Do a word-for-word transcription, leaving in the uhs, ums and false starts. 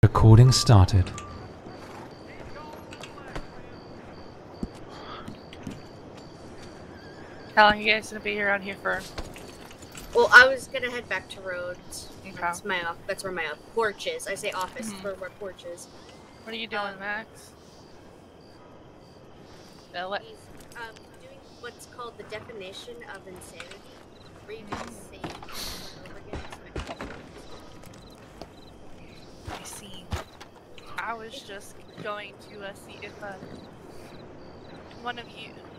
recording started. How long are you guys gonna be around here for? Well, I was gonna head back to Rhodes. Okay. That's my off. That's where my uh, porch is. I say office Mhm. for where porch is. What are you doing, Um, Max? Uh, what? He's um, doing what's called the definition of insanity. Where you do the same thing over and over again. Expecting I see. I was just going to uh, see if uh, one of you,